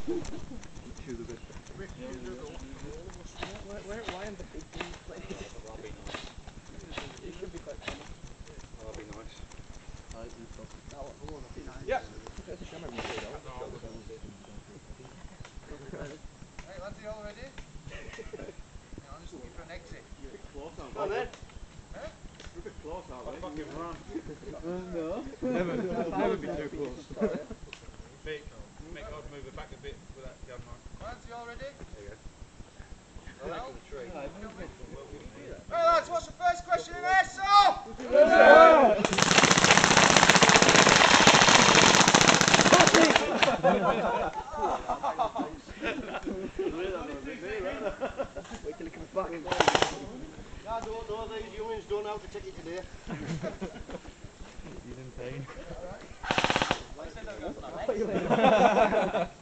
Choose a bit. Why am the big things playing? That'll be nice. It should be quite funny. That'll be nice. Yeah. Hey lads, are you all ready? Yeah, I'm just looking for an exit. Go on then. Huh? We're a bit close, aren't we? Fucking run. No. Never be too close. Vic, make God move it back a bit with that gun line. Lads, you all ready? There you go. Well, Back to the tree. right lads, what's the first question in there, so? Wait till he comes back. I don't know, these youngins don't know how to take it today. He's in pain. I said I'll go for that.